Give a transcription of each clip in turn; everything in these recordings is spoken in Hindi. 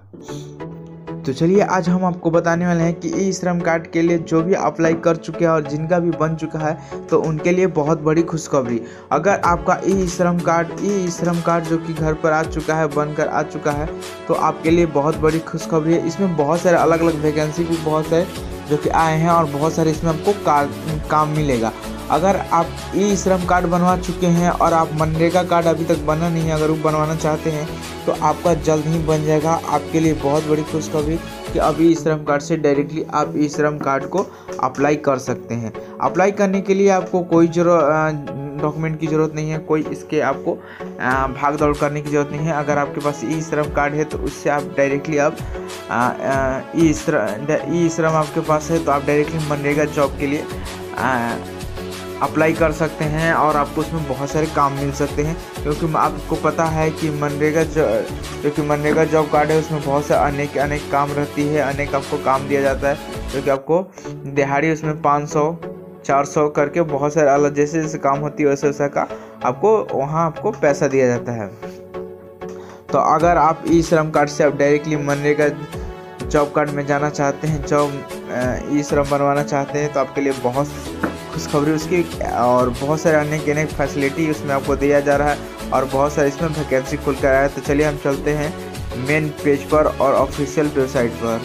तो चलिए आज हम आपको बताने वाले हैं कि ई श्रम कार्ड के लिए जो भी अप्लाई कर चुके हैं और जिनका भी बन चुका है तो उनके लिए बहुत बड़ी खुशखबरी। अगर आपका ई श्रम कार्ड जो कि घर पर आ चुका है, बनकर आ चुका है, तो आपके लिए बहुत बड़ी खुशखबरी है। इसमें बहुत सारे अलग अलग वैकेंसी भी बहुत सारे जो कि आए हैं और बहुत सारे इसमें आपको काम मिलेगा। अगर आप ई श्रम कार्ड बनवा चुके हैं और आप मनरेगा कार्ड अभी तक बना नहीं है, अगर वो बनवाना चाहते हैं तो आपका जल्द ही बन जाएगा। आपके लिए बहुत बड़ी खुशखबरी कि अब ई श्रम कार्ड से डायरेक्टली आप ई श्रम कार्ड को अप्लाई कर सकते हैं। अप्लाई करने के लिए आपको कोई डॉक्यूमेंट की ज़रूरत नहीं है, कोई इसके आपको भाग दौड़ करने की ज़रूरत नहीं है। अगर आपके पास ई श्रम कार्ड है तो उससे आप डायरेक्टली आप ई श्रम आपके पास है तो आप डायरेक्टली मनरेगा जॉब के लिए अप्लाई कर सकते हैं और आपको उसमें बहुत सारे काम मिल सकते हैं। क्योंकि आपको पता है कि मनरेगा जॉब कार्ड है, उसमें बहुत से अनेक काम रहती है, अनेक आपको काम दिया जाता है। क्योंकि आपको दिहाड़ी उसमें 500-400 करके बहुत सारे अलग जैसे जैसे काम होती है वैसे वैसा का आपको पैसा दिया जाता है। तो अगर आप ई श्रम कार्ड से आप डायरेक्टली मनरेगा जॉब कार्ड में जाना चाहते हैं, जॉब ई श्रम बनवाना चाहते हैं, तो आपके लिए बहुत खुशखबरी उसकी और बहुत सारे अनेक फैसिलिटी उसमें आपको दिया जा रहा है और बहुत सारे इसमें वैकेंसी खुल कर आया है। तो चलिए हम चलते हैं मेन पेज पर और ऑफिशियल वेबसाइट पर।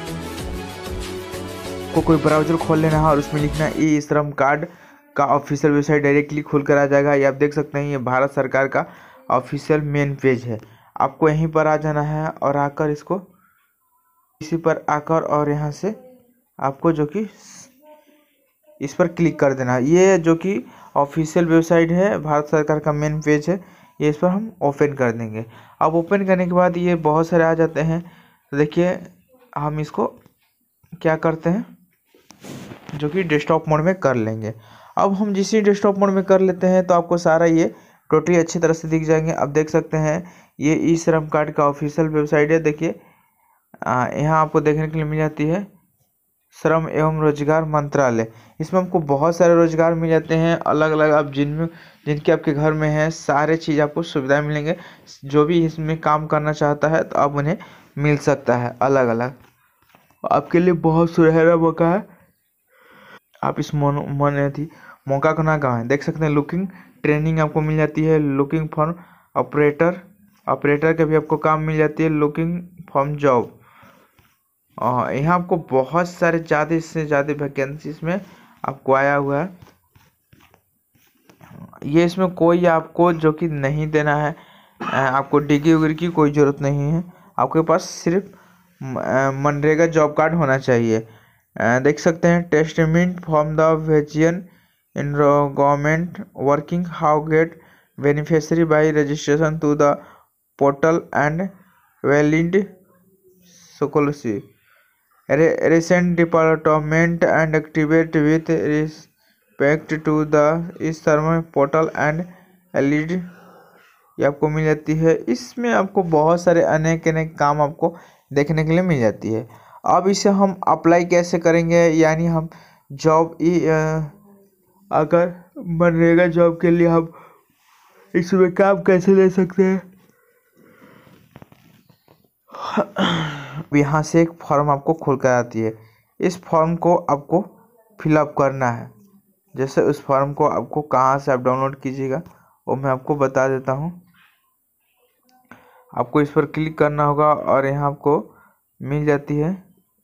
कोई ब्राउज़र खोल लेना है और उसमें लिखना ई श्रम कार्ड का ऑफिशियल वेबसाइट डायरेक्टली खुल कर आ जाएगा। ये आप देख सकते हैं, ये भारत सरकार का ऑफिशियल मेन पेज है। आपको यहीं पर आ जाना है और आकर इसी पर आकर और यहाँ से आपको जो कि इस पर क्लिक कर देना। ये जो कि ऑफिशियल वेबसाइट है, भारत सरकार का मेन पेज है, ये इस पर हम ओपन कर देंगे। अब ओपन करने के बाद ये बहुत सारे आ जाते हैं। तो देखिए हम इसको क्या करते हैं जो कि डेस्कटॉप मोड में कर लेंगे। अब हम जिस डेस्कटॉप मोड में कर लेते हैं तो आपको सारा ये टोटली अच्छी तरह से दिख जाएंगे। अब देख सकते हैं ये ई श्रम कार्ड का ऑफिशियल वेबसाइट है। देखिए यहाँ आपको देखने के लिए मिल जाती है श्रम एवं रोजगार मंत्रालय। इसमें आपको बहुत सारे रोजगार मिल जाते हैं अलग अलग। अब जिनके आपके घर में है सारे चीज़ आपको सुविधाएं मिलेंगे। जो भी इसमें काम करना चाहता है तो अब उन्हें मिल सकता है अलग अलग। आपके लिए बहुत सुनहरा मौका है। आप इस मौका को ना गंवाएं। देख सकते हैं लुकिंग ट्रेनिंग आपको मिल जाती है, लुकिंग फॉर ऑपरेटर के भी आपको काम मिल जाती है, लुकिंग फॉर जॉब। यहाँ आपको बहुत सारे ज़्यादा से ज़्यादा वैकेंसी इसमें आपको आया हुआ है। ये इसमें कोई आपको जो कि नहीं देना है, आपको डिग्री उग्री की कोई ज़रूरत नहीं है। आपके पास सिर्फ मनरेगा जॉब कार्ड होना चाहिए। देख सकते हैं टेस्टमेंट फ्रॉम द वेजियन in government working how get beneficiary by registration to the portal and valid सोकोलसी recent development and activate with respect to the इस सर्वे पोर्टल एंड एलिड ये आपको मिल जाती है। इसमें आपको बहुत सारे अनेक काम आपको देखने के लिए मिल जाती है। अब इसे हम अप्लाई कैसे करेंगे, यानी हम जॉब अगर मनरेगा जॉब के लिए हम इसमें काम कैसे ले सकते हैं। यहाँ से एक फॉर्म आपको खुल कर आती है। इस फॉर्म को आपको फिलअप करना है। जैसे उस फॉर्म को आपको कहाँ से आप डाउनलोड कीजिएगा वो मैं आपको बता देता हूँ। आपको इस पर क्लिक करना होगा और यहाँ आपको मिल जाती है,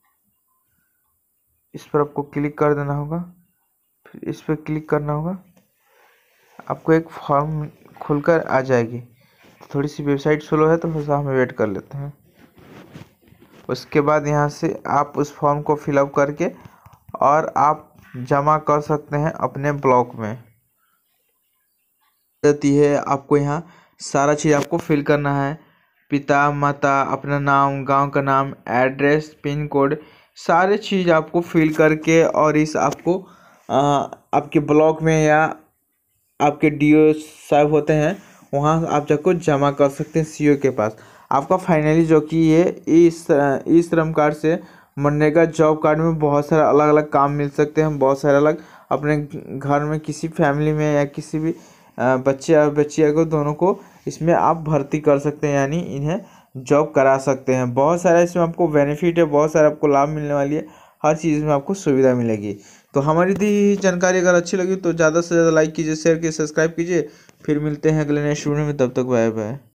इस पर आपको क्लिक कर देना होगा, फिर इस पर क्लिक करना होगा। आपको एक फॉर्म खुलकर आ जाएगी। थोड़ी सी वेबसाइट स्लो है तो थोड़ा हमें वेट कर लेते हैं। उसके बाद यहाँ से आप उस फॉर्म को फिलअप करके और आप जमा कर सकते हैं अपने ब्लॉक में। रहती है आपको यहाँ सारा चीज़ आपको फिल करना है, पिता माता, अपना नाम, गांव का नाम, एड्रेस, पिन कोड, सारे चीज़ आपको फिल करके और इस आपको आपके ब्लॉक में या आपके डीओ साहब होते हैं वहाँ आप जाकर जमा कर सकते हैं सीओ के पास। आपका फाइनली जो कि ये ई श्रम कार्ड से मनरेगा जॉब कार्ड में बहुत सारे अलग अलग काम मिल सकते हैं। बहुत सारे अलग अपने घर में किसी फैमिली में या किसी भी बच्चे और बच्चिया को दोनों को इसमें आप भर्ती कर सकते हैं, यानी इन्हें जॉब करा सकते हैं। बहुत सारा इसमें आपको बेनिफिट है, बहुत सारा आपको लाभ मिलने वाली है, हर चीज़ में आपको सुविधा मिलेगी। तो हमारी दी जानकारी अगर अच्छी लगी तो ज़्यादा से ज़्यादा लाइक कीजिए, शेयर कीजिए, सब्सक्राइब कीजिए। फिर मिलते हैं अगले नेक्स्ट वीडियो में, तब तक बाय बाय।